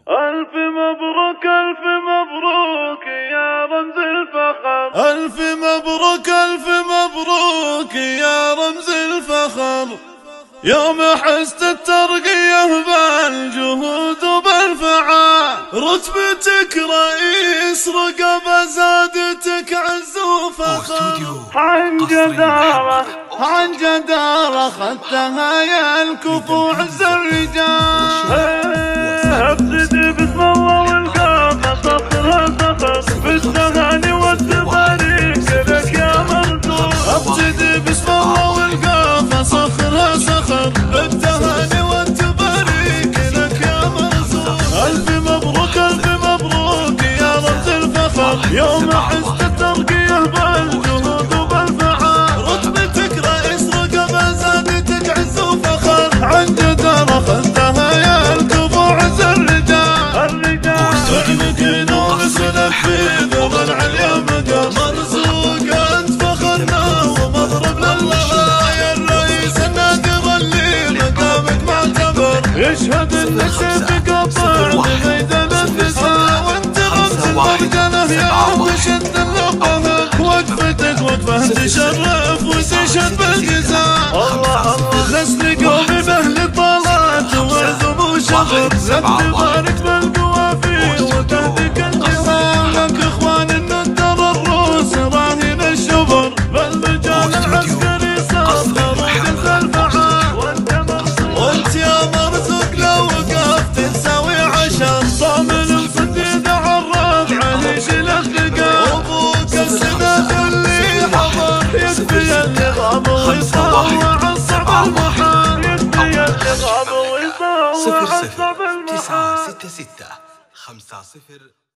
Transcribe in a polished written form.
ألف مبروك ألف مبروك يا رمز الفخر، ألف مبروك ألف مبروك يا رمز الفخر، يوم حست الترقية بالجهود وبالفعال، رتبتك رئيس رقبة زادتك عز وفخر، عن جدارة خدتها يا الكفو عز الرجال. ابتدي بسم الله والقافة صخرها صخر، بالتهاني والتباريك لك يا مرزوق. ابتدي بسم الله والقافة صخرها صخر، بالتهاني والتباريك لك يا مرزوق. ألف مبروك ألف مبروك يا رمز الفخر، يوم حست الترقية بالجهود وبالفعال، رتبتك رئيس رقبة زادتك عز وفخر، عن جدارة خذتها يا الكفو عز الرجال. فعلك نور سنفذ ضلع اليوم قام مرزوق، انت فخرنا ومضرب لله يا الرئيس النادر اللي مقامك معتبر، يشهد انك سيفك ابطال بميدان النساء، وانت رمز المرجله يا عم شد اللقب، وقفتك وقفه تشرف وتشهد بالجزاء. الله الله نسل قومي باهل الطلعات وعزم وشغل، لك تبارك بالقوافي وتهديك الجزاء، لك اخوان الندر الروس راهن الشبر، بالمجال العسكري صغر وجز الفعال، وانت يا مرزوق لو وقفت تساوي عشر، صامل مصدد عالربع يشيل الثقال، وابوك السند اللي حضر يكفي النظام ويصور الصعب المحال، يكفي النظام ويصور الصعب المحال. 00 966 50